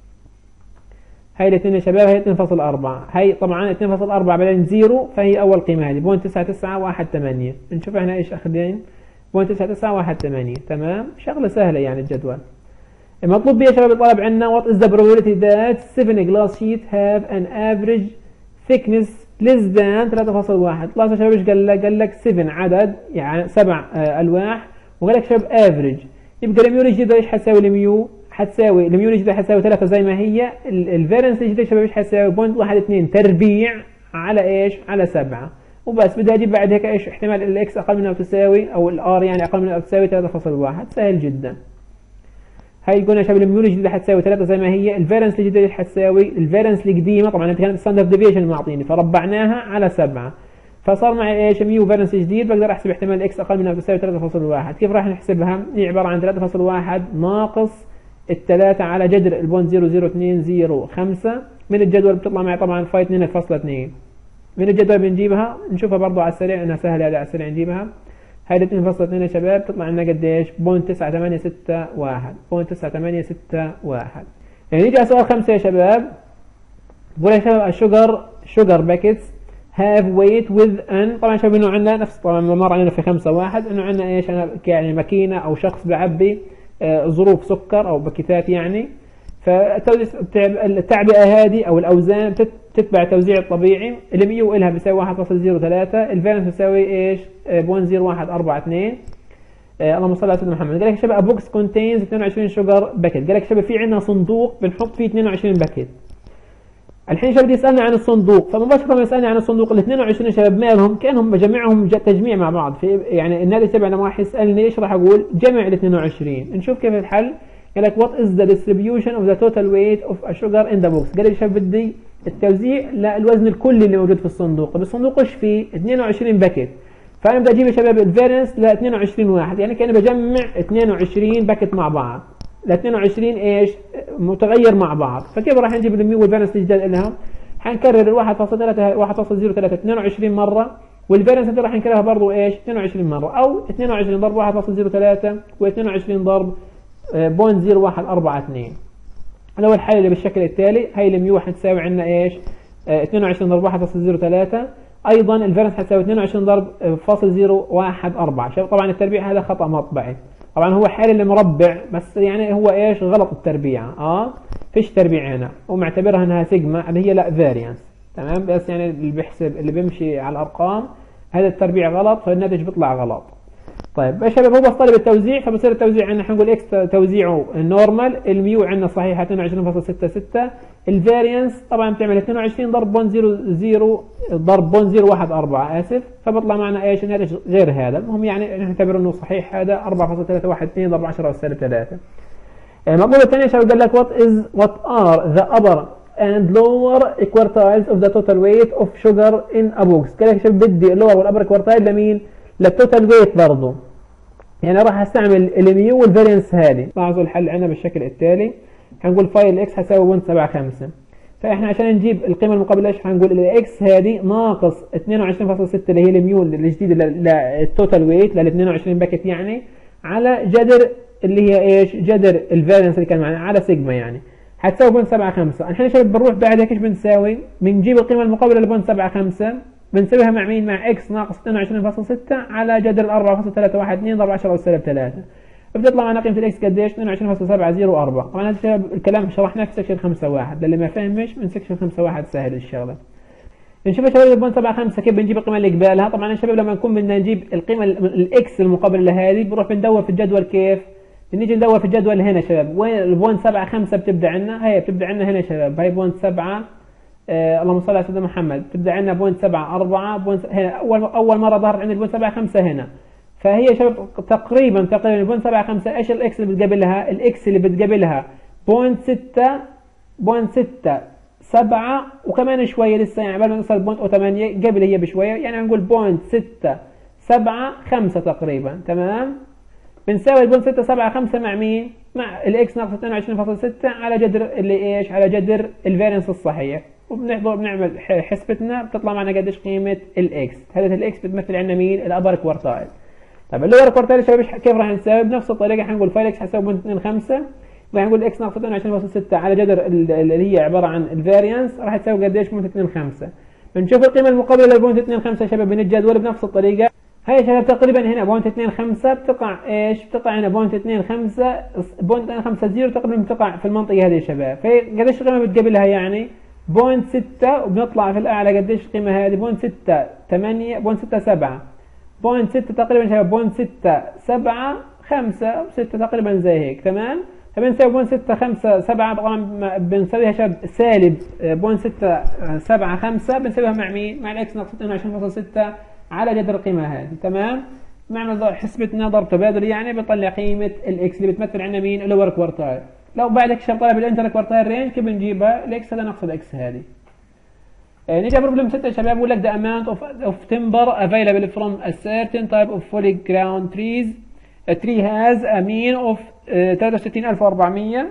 [SPEAKER 1] هي الاثنين يا شباب، هي اثنين فاصلة أربعة، هي طبعا اثنين فاصلة أربعة بعدين زيرو، فهي اول قيمه هذه صفر فاصلة تسعة تسعة واحد ثمانية. نشوف احنا ايش اخذين صفر فاصلة تسعة تسعة واحد ثمانية. تمام، شغله سهله يعني الجدول. المطلوب بيه يا شباب الطلب عندنا what is the probability that seven glass sheet have an average thickness less than ثلاثة فاصلة واحد. خلاص يا شباب ايش قال لك؟ قال لك سبعة عدد يعني سبع آه الواح، وقال لك شباب افريج، يبقى الميو الجديده ايش حتساوي؟ الميو حتساوي الميو الجديده حتساوي ثلاثة زي ما هي، الفيرنس الجديده يا شباب ايش حتساوي؟ صفر فاصلة واحد اثنين تربيع على ايش؟ على سبعة. وبس بدي اجيب بعد هيك ايش؟ احتمال الاكس اقل من او تساوي او الار يعني اقل من او تساوي ثلاثة فاصلة واحد. سهل جدا. هاي قلنا يا شباب الميو الجديده حتساوي ثلاثة زي ما هي، الفيرنس الجديده ايش حتساوي؟ الفيرنس القديمه طبعا انت كانت الستاندرد ديفيشن معطيني فربعناها على سبعة، فصار معي ايش؟ ميو فيرنس جديد، بقدر احسب احتمال اكس اقل من او تساوي ثلاثة فاصلة واحد. كيف راح نحسبها؟ هي عباره عن ثلاثة فاصلة واحد ناقص الثلاثة على جذر ال صفر فاصلة صفر اثنين صفر خمسة. من الجدول بتطلع معي طبعا فاي اثنين فاصلة اثنين. من الجدول بنجيبها نشوفها برضو على السريع انها سهله هذه على السريع نجيبها. هاي اثنين فاصلة اثنين يا شباب تطلع لنا قديش؟ صفر فاصلة تسعة ثمانية ستة واحد. صفر فاصلة تسعة ثمانية ستة واحد. يعني نيجي على سؤال خمسة يا شباب. بقول يا شباب الشجر شجر باكيتس have weight with ان، طبعا شباب انه عندنا نفس طبعا مر علينا في خمسة واحد انه عندنا ايش؟ انا يعني ماكينه او شخص بعبي آه ظروف سكر او باكيتات يعني، فالتعبئه هذه او الاوزان تتبع التوزيع الطبيعي. الميو لها بيساوي واحد فاصلة صفر ثلاثة، الفالنس بيساوي ايش؟ صفر فاصلة صفر واحد أربعة اثنين. آه اللهم صل على سيدنا محمد. قال لك يا شباب بوكس كونتينز اثنين وعشرين شجر باكيت. قال لك يا شباب في عندنا صندوق بنحط فيه اثنين وعشرين باكيت. الحين شباب بدي يسالني عن الصندوق، فمباشره ما يسالني عن الصندوق ال اثنين وعشرين شباب مالهم؟ كانهم بجمعهم تجميع مع بعض في يعني النادي تبعنا لما راح يسالني ايش راح اقول؟ جمع ال اثنين وعشرين. نشوف كيف الحل. قال لك what is the distribution of the total weight of a sugar in the box. قال لي شباب بدي التوزيع للوزن الكلي اللي موجود في الصندوق. طب الصندوق ايش فيه؟ اثنين وعشرين باكيت، فانا بدي اجيب يا شباب الفيرنس ل اثنين وعشرين واحد، يعني كاني بجمع اثنين وعشرين باكيت مع بعض، ل اثنين وعشرين ايش؟ متغير مع بعض. فكيف راح نجيب الميو والفيرنس الجديد لها؟ حنكرر ال واحد فاصلة ثلاثة واحد فاصلة صفر ثلاثة اثنين وعشرين مره، والفيرنس راح نكررها برضه ايش؟ اثنين وعشرين مره، او اثنين وعشرين ضرب واحد فاصلة صفر ثلاثة و22 ضرب صفر فاصلة صفر واحد أربعة اثنين. لو الحل اللي بالشكل التالي، هي الميو حتساوي عندنا ايش؟ اثنين وعشرين ضرب واحد فاصلة صفر ثلاثة، ايضا الفيرنس حتساوي اثنين وعشرين ضرب فاصل صفر واحد أربعة. شوف طبعا التربيع هذا خطا مطبعي، طبعا هو حال اللي مربع بس يعني هو ايش؟ غلط التربيعه، اه فيش تربيع هنا، ومعتبرها انها سيجما اللي هي لا فاريانس. تمام، بس يعني اللي بيحسب اللي بيمشي على الارقام هذا التربيع غلط، فالناتج بيطلع غلط. طيب يا شباب هو بس طالب التوزيع، فبصير التوزيع عندنا حنقول اكس توزيعه نورمال، الميو عندنا صحيحه اثنين وعشرين فاصلة ستة ستة، الفاريانس طبعا بتعمل اثنين وعشرين ضرب صفر فاصلة صفر صفر ضرب صفر فاصلة صفر واحد أربعة اسف، فبطلع معنا ايش؟ الناتج غير هذا. المهم يعني نعتبر انه صحيح هذا أربعة فاصلة ثلاثة واحد اثنين ضرب عشرة والسالب ثلاثة. المطلوب الثاني يا شباب قال لك what is what are the upper and lower quartiles of the total weight of sugar in a box. قال لك يا شباب بدي اللور والابر كوارتايل لمين؟ للتوتال ويت برضه، يعني راح استعمل الميو والفاريانس هذه. لاحظوا الحل عندنا بالشكل التالي، حنقول فايل اكس حتساوي صفر فاصلة سبعة خمسة، فاحنا عشان نجيب القيمه المقابله ايش حنقول؟ الاكس هذه ناقص اثنين وعشرين فاصلة ستة اللي هي الميو الجديده للتوتال ويت لل اثنين وعشرين باكيت يعني، على جذر اللي هي ايش؟ جذر الفاريانس اللي كان معنا على سيجما يعني، حتساوي صفر فاصلة سبعة خمسة. الحين يا شباب بنروح بعد هيك ايش بنساوي؟ بنجيب القيمه المقابله ل صفر فاصلة سبعة خمسة، بنسويها مع مين؟ مع اكس ناقص اثنين وعشرين فاصلة ستة على جذر أربعة فاصلة ثلاثة واحد اثنين ضرب عشرة والسالب ثلاثة، بتطلع معنا قيمه الاكس قديش؟ اثنين وعشرين فاصلة سبعة صفر أربعة. طبعا هذا الشباب الكلام شرحناه في سكشن خمسة واحد، للي ما فهمش من سكشن خمسة واحد سهل الشغله. نشوف يا شباب صفر فاصلة سبعة خمسة كيف بنجيب القيمه اللي قبالها. طبعا يا شباب لما نكون بدنا نجيب القيمه الاكس المقابله لهذه بنروح بندور في الجدول. كيف؟ بنيجي ندور في الجدول هنا شباب، وين ال صفر فاصلة سبعة خمسة بتبدا عندنا؟ هي بتبدا عندنا هنا شباب، هي صفر فاصلة سبعة آه اللهم صل على سيدنا محمد، بتبدا عندنا صفر فاصلة سبعة أربعة هنا، اول اول مره ظهرت عندنا صفر فاصلة سبعة خمسة هنا، فهي شباب تقريبا تقريبا صفر فاصلة سبعة خمسة. ايش الاكس اللي بتقابلها؟ الاكس اللي بتقابلها صفر فاصلة ستة بوينت ستة سبعة وكمان شوية لسه، يعني قبل ما نوصل بوينت او ثمانية قبل هي بشوية، يعني هنقول بوينت ستة سبعة خمسة تقريبا. تمام، بنساوي البوينت ستة سبعة خمسة مع مين؟ مع الاكس ناقص اثنين وعشرين فاصلة ستة على جذر اللي ايش؟ على جذر الفارينس الصحيح، وبنحضر بنعمل حسبتنا بتطلع معنا قديش قيمة الاكس. هذه الاكس بتمثل عندنا مين؟ الابر كوارتايل. طيب اللور كوارتايل شباب كيف راح نساوي؟ بنفس الطريقة حنقول فاي اكس حساوي بوينت اثنين خمسة، راح نقول اكس ناقص اثنين وعشرين فاصلة ستة على جذر اللي هي عبارة عن الفارينس راح تساوي قديش؟ بوينت اثنين خمسة. بنشوف القيمة المقابلة للبوينت اثنين خمسة شباب من الجدول بنفس الطريقة. هاي شباب تقريبا هنا بوينت اثنين خمسة بتقع ايش؟ بتقع هنا بوينت اثنين خمسة بوينت اثنين خمسة صفر تقريبا بتقع في المنطقة هذه يا شباب. فقديش القيمة بتقابلها؟ يعني بوينت ستة، وبنطلع في الأعلى قديش القيمة هذه؟ بوينت ستة ثمانية بوينت ستة سبعة بوينت ستة تقريبا شباب بوينت ستة سبعة خمسة ستة تقريبا زي هيك. تمام، فبنساوي بوينت ستة خمسة سبعة طبعا بنسويها شباب سالب بوينت ستة سبعة خمسة بنسويها مع مين؟ مع الاكس ناقص اثنين وعشرين فاصلة ستة على جذر القيمة هذه. تمام، نعمل حسبتنا ضرب تبادل يعني بنطلع قيمة الاكس اللي بتمثل عندنا مين؟ اللور كوارتايل. لو بعد هيك شباب طلب الانتر كوارتايل رينج كيف بنجيبها؟ الاكس هذا ناقص الاكس هذه. آه نيجي بروبلم ستة يا شباب، بقول لك the amount of of timber available from a certain type of fully ground trees. A tree has a mean of ثلاثة وستين ألف وأربعمية.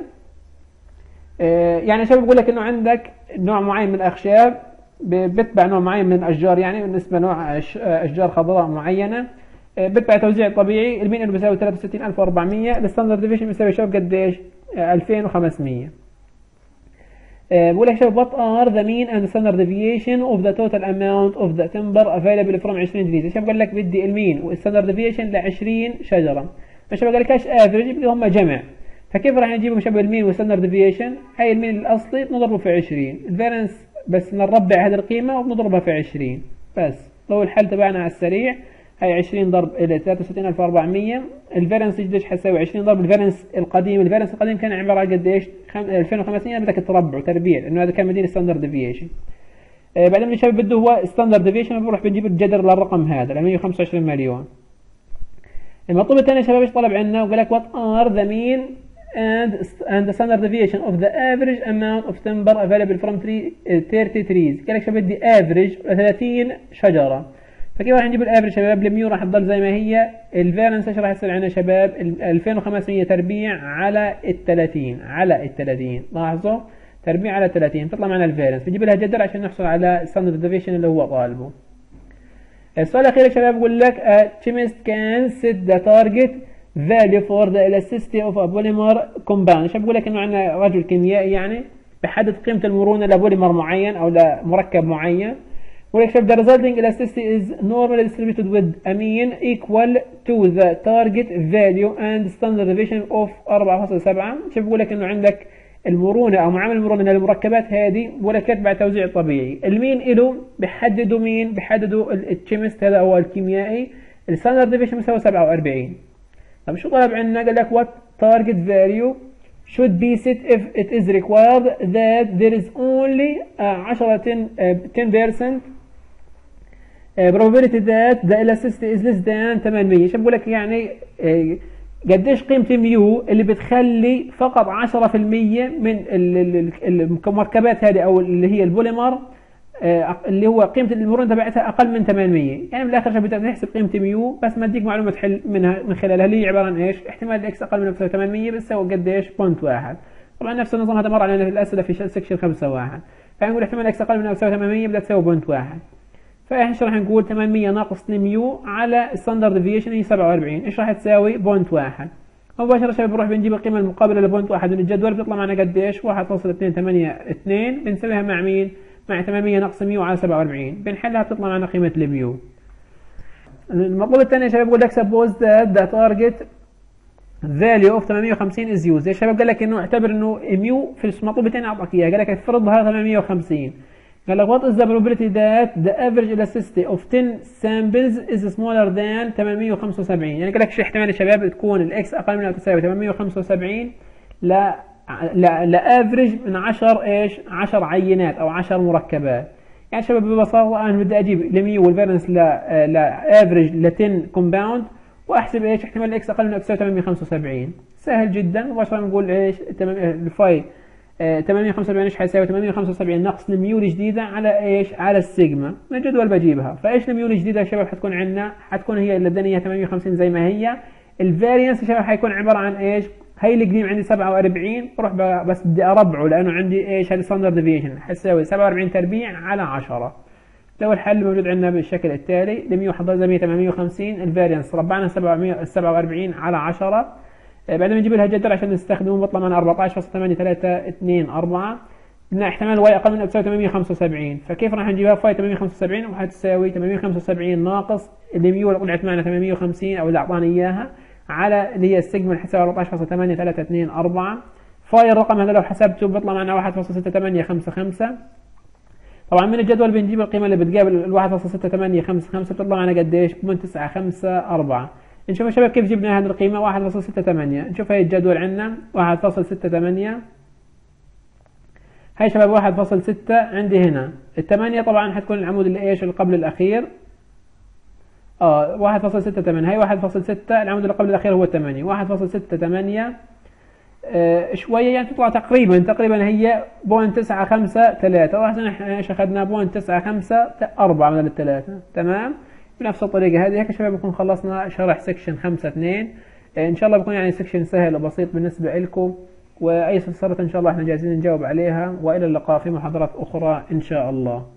[SPEAKER 1] آه يعني يا شباب بقول لك انه عندك نوع معين من الاخشاب بتبع نوع معين من الاشجار، يعني بالنسبه نوع اشجار خضراء معينه بتبع توزيع طبيعي. المين انه بيساوي ثلاثة وستين ألف وأربعمية، الستاندرد ديفيشن بيساوي شباب قديش؟ ألفين وخمسمية. بقول لك شباب what are the mean and standard deviation of the total amount of the timber available from عشرين trees. شباب قال لك بدي المين والستاندرد ديفيشن ل عشرين شجره، فشباب قال لك ايش افريج؟ بدي هم جمع، فكيف راح نجيبهم شباب المين والستاندرد ديفيشن؟ هاي المين الاصلي بنضربه في عشرين، الفارنس بس نربع هذه القيمة وبنضربها في عشرين بس. لو الحل تبعنا على السريع هاي عشرين ضرب إلى ثلاثة وستين ألف وأربعمية، الفارنس قديش حساوي؟ عشرين ضرب الفارنس القديم، الفارنس القديم كان عبارة عن قديش؟ ألفين وخمسمية، بدك تربعه تربيع لأنه هذا كان مدينة ستاندرد ديفيشن. آه بعدين الشباب بده هو ستاندرد ديفيشن بنروح بنجيب الجذر للرقم هذا ل مية وخمسة وعشرين مليون. المطلوب الثاني يا شباب ايش طلب عندنا؟ وقال لك what are the mean and and the standard deviation of the average amount of timber available from thirty trees. قال لك شباب بدي average ثلاثين شجره، فكيف راح نجيب الافريج شباب؟ الميو راح تضل زي ما هي، الفارنس ايش راح يصير عندنا شباب؟ ألفين وخمسمية تربيع على ال ثلاثين على ال ثلاثين، لاحظوا تربيع على ثلاثين تطلع معنا الفارنس، بنجيب لها جذر عشان نحصل على الستاندرد ديفيشن اللي هو طالبه. السؤال الاخير يا شباب بقول لك a chemist can set the target value for the elasticity of a polymer compound. شباب بقول لك انه عندنا رجل كيميائي يعني بحدد قيمه المرونه لبوليمر معين او لمركب معين. بقول لك شباب the resulting elasticity is normally distributed with a mean equal to the target value and standard deviation of أربعة فاصلة سبعة. شباب بقول لك انه عندك المرونه او معامل المرونه من المركبات هذه بقول لك يتبع توزيع طبيعي. المين له بحددوا مين؟ بحددوا الكيمست هذا او الكيميائي. الستاندرد ديفيشن بيساوي سبعة وأربعين. طب شو طلب عندنا؟ قال لك what target value should be set if it is required that there is only عشرة ten percent probability that the elasticity is less than ثمانمية. شو بقول لك يعني قديش قيمة الميو اللي بتخلي فقط عشرة بالمية من المركبات هذه او اللي هي البوليمر اللي هو قيمة المرونة تبعتها أقل من ثمانمية. يعني من الآخر بدك تحسب قيمة ميو بس ما اديك معلومة تحل منها من خلالها اللي هي عبارة عن إيش؟ احتمال الإكس أقل من ثمانمية بتساوي قديش؟ بوينت واحد. طبعا نفس النظام هذا مر علينا في الأسئلة في سكشن خمسة واحد. فنقول احتمال الإكس أقل من ثمانمية بدها تساوي بوينت واحد. فإيش راح نقول؟ ثمانمية ناقص اثنين ميو على الستاندرد ديفيشن هي سبعة وأربعين، إيش راح تساوي؟ بوينت واحد. مباشرة شباب بنروح بنجيب القيمة المقابلة لبوينت واحد من الجدول بتطلع معنا قديش؟ واحد فاصلة اثنين ثمانية اثنين. بنسويها مع مين؟ مع ثمانمية ناقص ميو على سبعة وأربعين، بنحلها بتطلع معنا قيمة الميو. المطلوب الثاني يا شباب بقول لك suppose that the target value of ثمانمية وخمسين is used. يا شباب قال لك انه اعتبر انه ميو في المطلوب الثاني اعطاك اياه، قال لك افرضها ثمانمية وخمسين. قال لك what is the probability that the average elasticity of ten samples is smaller than ثمانمية وخمسة وسبعين. يعني قال لك شو احتمال يا شباب تكون الاكس اقل من او تساوي ثمانمية وخمسة وسبعين لا لا لافريج من عشرة ايش؟ عشرة عينات او عشرة مركبات. يعني شباب ببساطه انا بدي اجيب الميو والفارنس لا لافريج ل عشرة كومباوند واحسب ايش؟ احتمال الاكس اقل من او تساوي ثمانمية وخمسة وسبعين. سهل جدا. مباشره نقول ايش؟ الفاي ثمانمئة وخمسة وسبعين ايش حيساوي؟ ثمانمئة وخمسة وسبعين ناقص الميول الجديده على ايش؟ على السيجما. من الجدول بجيبها. فايش الميول الجديده يا شباب؟ حتكون عندنا حتكون هي اللي اداني اياها ثمانمئة وخمسين زي ما هي. الفاريانس يا شباب حيكون عباره عن ايش؟ هي القديم عندي سبعة وأربعين، بروح بس بدي اربعه لانه عندي ايش؟ هذه ستاندرد ديفيشن، حتساوي سبعة وأربعين تربيع على عشرة. لو الحل موجود عندنا بالشكل التالي، ل مئة وأحد زي ثمانمئة وخمسين، الفاريانس ربعنا سبعة وأربعين على عشرة. بعدين بنجيب لها جدول عشان نستخدمه، بيطلع معنا أربعة عشر فاصلة ثمانية ثلاثة اثنين أربعة. قلنا احتمال واي اقل من او تساوي ثمانمئة وخمسة وسبعين، فكيف راح نجيبها؟ فاي ثمانمئة وخمسة وسبعين وحتساوي ثمانمئة وخمسة وسبعين ناقص الميول اللي طلعت معنا ثمانمئة وخمسين او اللي اعطاني اياها على اللي هي السيجما اللي حتساوي أربعة عشر فاصلة ثمانية ثلاثة اثنين أربعة. فاي الرقم هذا لو حسبته بيطلع معنا واحد فاصلة ستة ثمانية خمسة خمسة. طبعا من الجدول بنجيب القيمه اللي بتقابل ال واحد فاصلة ستة ثمانية خمسة خمسة، بتطلع معنا قديش؟ صفر فاصلة تسعة خمسة أربعة. نشوف يا شباب كيف جبنا هذه القيمه واحد فاصلة ستة ثمانية. نشوف هي الجدول عندنا واحد فاصلة ستة ثمانية، هاي شباب واحد فاصلة ستة عندي هنا. الثمانية طبعا حتكون العمود اللي ايش؟ اللي قبل الاخير. اه واحد فاصلة ستة ثمانية، هاي واحد فاصلة ستة، العمود اللي قبل الاخير هو ثمانية. واحد فاصلة ستة ثمانية آه شويه يعني تطلع تقريبا تقريبا هي صفر فاصلة تسعة خمسة ثلاثة، واحنا احنا ايش اخذنا؟ صفر فاصلة تسعة خمسة أربعة من الثلاثه. تمام. بنفس الطريقه هذه. هيك يا شباب بكون خلصنا شرح سكشن خمسة اثنين. آه ان شاء الله بكون يعني سكشن سهل وبسيط بالنسبه لكم، واي استفسارات ان شاء الله احنا جاهزين نجاوب عليها، والى اللقاء في محاضرات اخرى ان شاء الله.